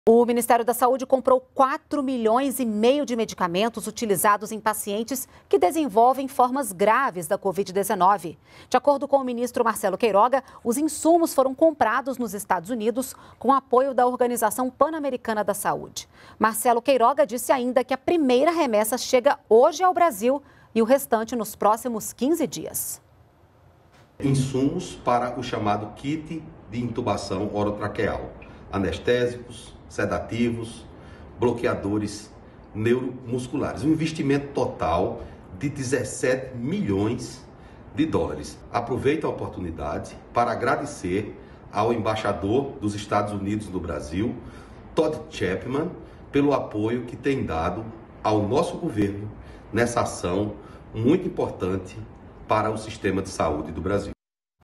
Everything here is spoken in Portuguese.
O Ministério da Saúde comprou 4,5 milhões de medicamentos utilizados em pacientes que desenvolvem formas graves da Covid-19. De acordo com o ministro Marcelo Queiroga, os insumos foram comprados nos Estados Unidos com apoio da Organização Pan-Americana da Saúde. Marcelo Queiroga disse ainda que a primeira remessa chega hoje ao Brasil e o restante nos próximos 15 dias. Insumos para o chamado kit de intubação orotraqueal, anestésicos, sedativos, bloqueadores neuromusculares. Um investimento total de 17 milhões de dólares. Aproveito a oportunidade para agradecer ao embaixador dos Estados Unidos no Brasil, Todd Chapman, pelo apoio que tem dado ao nosso governo nessa ação muito importante para o sistema de saúde do Brasil.